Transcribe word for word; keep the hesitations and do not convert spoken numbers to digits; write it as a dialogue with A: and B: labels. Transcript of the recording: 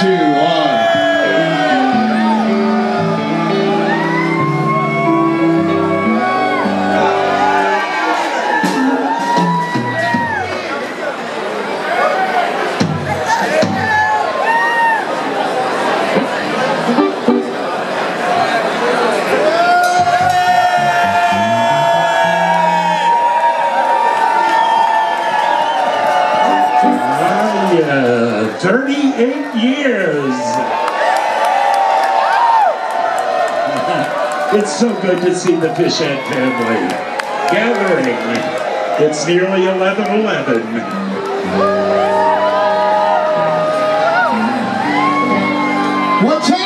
A: two, one.
B: thirty-eight years. It's so good to see the Fischette family gathering. It's nearly eleven eleven.
A: What time?